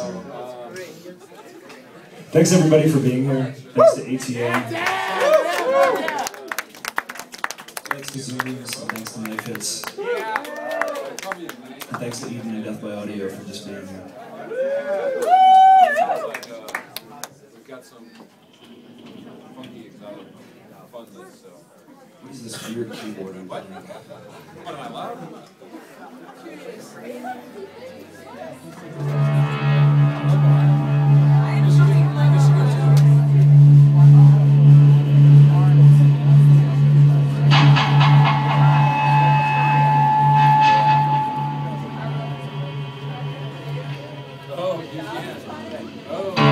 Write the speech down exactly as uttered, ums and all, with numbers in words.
Thanks everybody for being here. Thanks to A T A. Thanks to Zoomies, and thanks to Knife Hits. And thanks to Eden and Death by Audio for just being here. We've got some funky exotic funness, so. What is this weird keyboard I'm playing? What, am I loud? Oh, you can. Oh.